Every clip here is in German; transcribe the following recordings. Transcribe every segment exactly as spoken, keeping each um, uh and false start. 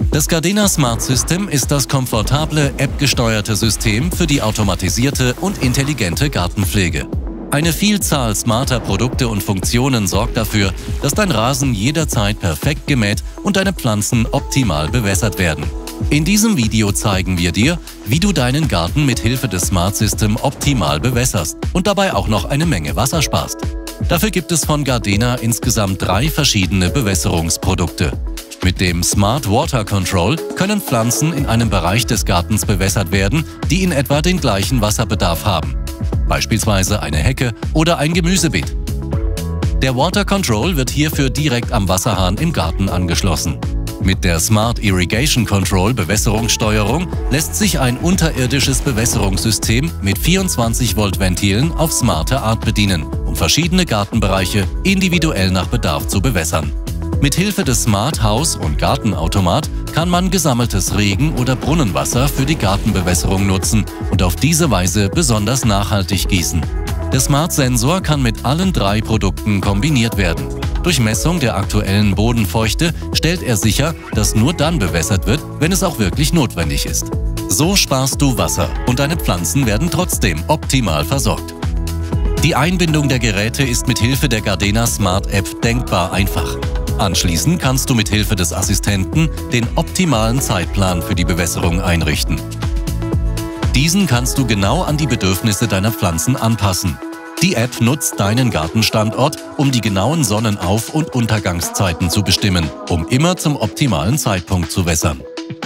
Das Gardena Smart System ist das komfortable, appgesteuerte System für die automatisierte und intelligente Gartenpflege. Eine Vielzahl smarter Produkte und Funktionen sorgt dafür, dass dein Rasen jederzeit perfekt gemäht und deine Pflanzen optimal bewässert werden. In diesem Video zeigen wir dir, wie du deinen Garten mit Hilfe des Smart System optimal bewässerst und dabei auch noch eine Menge Wasser sparst. Dafür gibt es von Gardena insgesamt drei verschiedene Bewässerungsprodukte. Mit dem Smart Water Control können Pflanzen in einem Bereich des Gartens bewässert werden, die in etwa den gleichen Wasserbedarf haben. Beispielsweise eine Hecke oder ein Gemüsebeet. Der Water Control wird hierfür direkt am Wasserhahn im Garten angeschlossen. Mit der Smart Irrigation Control Bewässerungssteuerung lässt sich ein unterirdisches Bewässerungssystem mit vierundzwanzig Volt Ventilen auf smarte Art bedienen, um verschiedene Gartenbereiche individuell nach Bedarf zu bewässern. Mit Hilfe des Smart Haus- und Gartenautomat kann man gesammeltes Regen- oder Brunnenwasser für die Gartenbewässerung nutzen und auf diese Weise besonders nachhaltig gießen. Der Smart Sensor kann mit allen drei Produkten kombiniert werden. Durch Messung der aktuellen Bodenfeuchte stellt er sicher, dass nur dann bewässert wird, wenn es auch wirklich notwendig ist. So sparst du Wasser und deine Pflanzen werden trotzdem optimal versorgt. Die Einbindung der Geräte ist mit Hilfe der Gardena Smart App denkbar einfach. Anschließend kannst du mit Hilfe des Assistenten den optimalen Zeitplan für die Bewässerung einrichten. Diesen kannst du genau an die Bedürfnisse deiner Pflanzen anpassen. Die App nutzt deinen Gartenstandort, um die genauen Sonnenauf- und Untergangszeiten zu bestimmen, um immer zum optimalen Zeitpunkt zu wässern.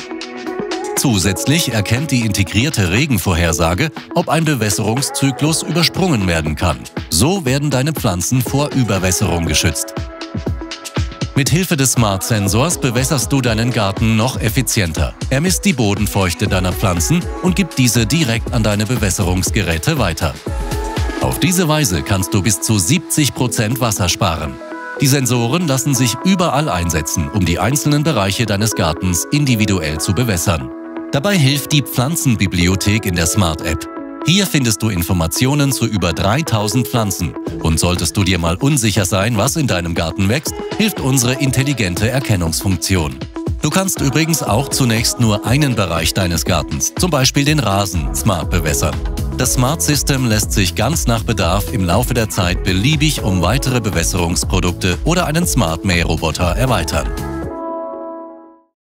Zusätzlich erkennt die integrierte Regenvorhersage, ob ein Bewässerungszyklus übersprungen werden kann. So werden deine Pflanzen vor Überwässerung geschützt. Mit Hilfe des Smart-Sensors bewässerst du deinen Garten noch effizienter. Er misst die Bodenfeuchte deiner Pflanzen und gibt diese direkt an deine Bewässerungsgeräte weiter. Auf diese Weise kannst du bis zu siebzig Prozent Wasser sparen. Die Sensoren lassen sich überall einsetzen, um die einzelnen Bereiche deines Gartens individuell zu bewässern. Dabei hilft die Pflanzenbibliothek in der Smart-App. Hier findest du Informationen zu über dreitausend Pflanzen. Und solltest du dir mal unsicher sein, was in deinem Garten wächst, hilft unsere intelligente Erkennungsfunktion. Du kannst übrigens auch zunächst nur einen Bereich deines Gartens, zum Beispiel den Rasen, smart bewässern. Das Smart System lässt sich ganz nach Bedarf im Laufe der Zeit beliebig um weitere Bewässerungsprodukte oder einen Smart Mähroboter erweitern.